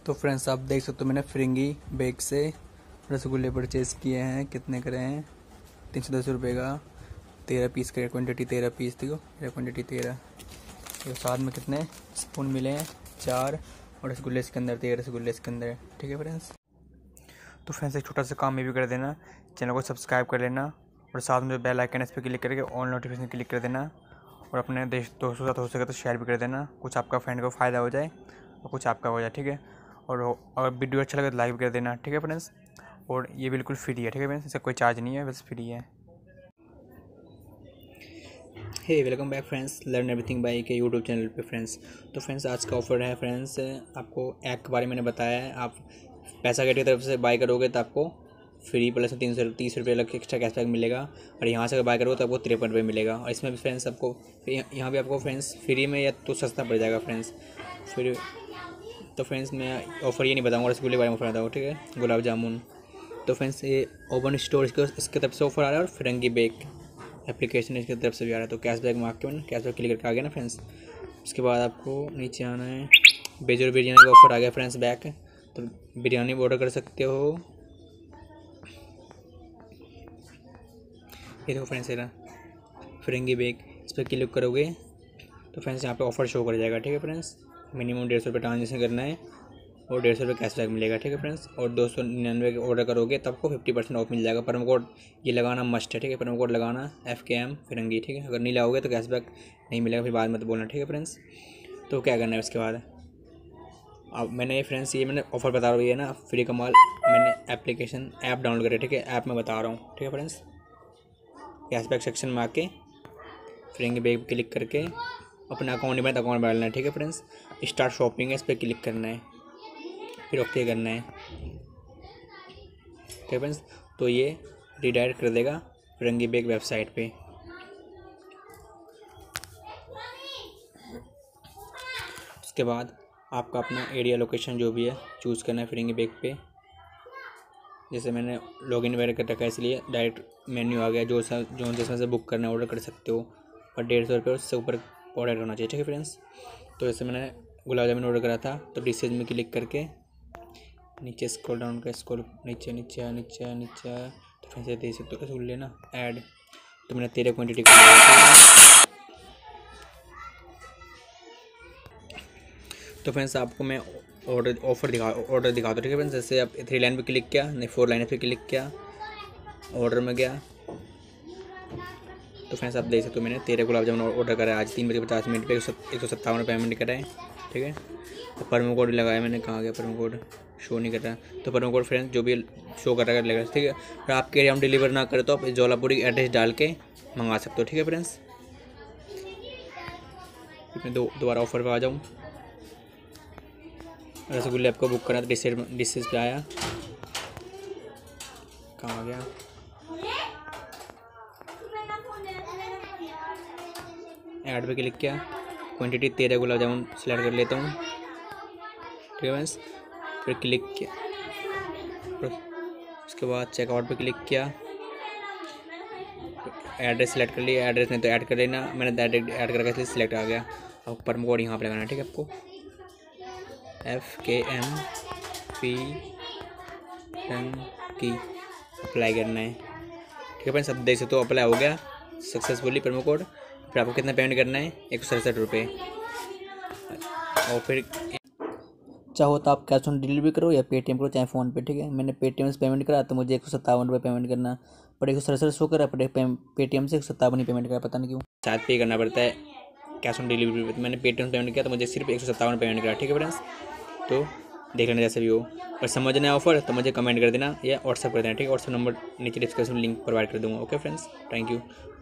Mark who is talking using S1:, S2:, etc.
S1: तो फ्रेंड्स आप देख सकते हो मैंने फिरंगी बेक से रसगुल्ले परचेज़ किए हैं। कितने करे हैं? 310 रुपये का 13 पीस का क्वांटिटी 13 पीस थी वो क्वांटिटी 13। तो साथ में कितने स्पून मिले हैं? 4। और रसगुल्ले इसके अंदर 13 रसगुल्ले इसके अंदर। ठीक है फ्रेंड्स। तो फ्रेंड्स एक छोटा सा काम ये भी कर देना, चैनल को सब्सक्राइब कर लेना और साथ में जो बेल आइकन है इस पर क्लिक करके ऑल नोटिफिकेशन क्लिक कर देना और अपने दोस्तों के साथ हो सके तो शेयर भी कर देना। कुछ आपका फ्रेंड को फ़ायदा हो जाए और कुछ आपका हो जाए। ठीक है। और अगर वीडियो अच्छा लगे तो लाइक भी कर देना। ठीक है फ्रेंड्स। और ये बिल्कुल फ्री है। ठीक है फ्रेंड्स, इसका कोई चार्ज नहीं है, बस फ्री है। Hey welcome back friends, learn everything by के यूट्यूब चैनल पे फ्रेंड्स। तो फ्रेंड्स आज का ऑफर है फ्रेंड्स, आपको ऐप के बारे में मैंने बताया है। आप पैसा गेट की तरफ से बाय करोगे तो आपको फ्री प्लस 330 रुपये अलग एक्स्ट्रा कैशबैक मिलेगा और यहाँ से अगर बाय करोगे तो आपको 53 रुपये मिलेगा। और इसमें भी फ्रेंड्स आपको यहाँ भी आपको फ्रेंड्स फ्री में या तो सस्ता पड़ जाएगा फ्रेंड्स फिर। तो फ्रेंड्स मैं ऑफ़र ये नहीं बताऊँगा, रसगुल्ले के बारे में ऑफर बताऊँ। ठीक है, गुलाब जामुन। तो फ्रेंड्स ये ओपन स्टोर इसकी तरफ से ऑफर आ रहा है और फिरंगी बेक एप्लीकेशन इसकी तरफ से भी आ रहा है। तो कैशबैक मांग के मैंने कैशबैक क्लिक करके आ गया ना फ्रेंड्स। उसके बाद आपको नीचे आना है, बेजोर बिरयानी का ऑफर आ गया फ्रेंड्स बैक। तो बिरयानी भी ऑर्डर कर सकते हो। ये देखो फ्रेंड्स है फिरंगी बेक, इस पर क्लिक करोगे तो फ्रेंड्स यहाँ पे ऑफर शो कर जाएगा। ठीक है फ्रेंड्स, मिनिमम 150 रुपये ट्रांजेक्शन करना है और 150 रुपये कैशबैक मिलेगा। ठीक है फ्रेंड्स। और 299 के ऑर्डर करोगे तब आपको 50% ऑफ मिल जाएगा। प्रोमो कोड ये लगाना मस्ट है। ठीक है, प्रोमो कोड लगाना FKM फिरंगी। ठीक है, अगर नहीं लगाओगे तो कैशबैक नहीं मिलेगा, फिर बाद में तो बोलना। ठीक है फ्रेंड्स। तो क्या करना है उसके बाद, अब मैंने फ्रेंड्स ये मैंने ऑफर बता रहा हूँ, ये ना फ्री कमाल मैंने एप्लीकेशन ऐप डाउनलोड करी। ठीक है, ऐप में बता रहा हूँ। ठीक है फ्रेंड्स, कैशबैक सेक्शन में आके फिरंगी बेक क्लिक करके अपना अकाउंट में अकाउंट डालना है। ठीक है फ्रेंड्स, स्टार्ट शॉपिंग है, इस पर क्लिक करना है, फिर ओके करना है। ठीक है फ्रेंड्स, तो ये रिडायरेक्ट कर देगा फिरंगी बेक वेबसाइट पे। उसके बाद आपका अपना एरिया लोकेशन जो भी है चूज़ करना है फिरंगी बेक पे। जैसे मैंने लॉगिन वगैरह कर रखा है इसलिए डायरेक्ट मेन्यू आ गया, जो जिसमें से बुक करना है ऑर्डर कर सकते हो। और 150 रुपये उससे ऊपर ऑर्डर करना चाहिए। ठीक है फ्रेंड्स। तो जैसे मैंने गुलाब जामुन ऑर्डर करा था तो डिशेज में क्लिक करके नीचे स्क्रॉल डाउन कर, स्क्रॉल नीचे नीचे नीचे नीचे तो फिर से दे सकते हो रसगुल्ले ना ऐड। तो मैंने 13 क्वान्टिटी कर लिया। तो फ्रेंड्स आपको मैं ऑर्डर दिखा दो। ठीक है फ्रेंड्स, जैसे आप 3 लाइन पे क्लिक किया, नहीं 4 लाइन पे क्लिक किया, ऑर्डर में गया। तो फ्रेंड्स आप देख सकते हो मैंने 13 गुलाब जामुन ऑर्डर करा है आज 3:50 पे 157 पेमेंट करा है। ठीक है, तो प्रोमो कोड लगाया मैंने, कहाँ गया प्रोमो कोड, शो नहीं कर रहा। तो प्रोमो कोड फ्रेंड्स जो भी शो कर रहा है लगेगा। ठीक है, और आपके एरिया में डिलीवर ना करे तो आप जौलापुरी एड्रेस डाल के मंगा सकते हो। ठीक है फ्रेंड्स, मैं दोबारा ऑफर पर आ जाऊँ। रसगुल्ले आपको बुक करना तो डिशेज पे आया, कहाँ गया, ऐड पे क्लिक किया, क्वांटिटी 13 गुलाब जामुन सेलेक्ट कर लेता हूँ। ठीक है फ्रेंड्स, फिर क्लिक किया, उसके बाद चेकआउट पे क्लिक किया, एड्रेस सेलेक्ट कर लिया, एड्रेस नहीं तो ऐड कर लेना, मैंने डायरेक्ट ऐड करके इसलिए सिलेक्ट आ गया। अब प्रोमो कोड यहाँ पे लगाना है। ठीक है, आपको FKM फिरंगी अप्लाई करना है। ठीक है फ्रेंड्स, अब देख सकते हो अप्लाई हो गया सक्सेसफुली प्रोमो कोड। फिर आपको कितना पेमेंट करना है? 167 रुपये। और फिर चाहो तो आप कैश ऑन डिलीवरी करो या पेटीएम करो, चाहे फ़ोन पे। ठीक है, मैंने पेटीएम से पेमेंट करा तो मुझे 157 रुपये पेमेंट करना पड़े। 167 शो करा पड़े, पेटीएम से 157 ही पेमेंट करा, पता नहीं क्यों, शायद पे करना पड़ता है कैश ऑन डिलीवरी पे। तो मैंने पेटीएम पेमेंट किया तो मुझे सिर्फ 157 पेमेंट करा। ठीक है फ्रेंड्स, तो देख लेना जैसे भी हो। और समझना है ऑफर तो मुझे कमेंट कर देना या व्हाट्सअप कर देना। ठीक है, व्हाट्सअप नंबर नीचे डिस्क्रिप्शन में लिंक प्रोवाइड कर दूँगा। Okay friends, thank you.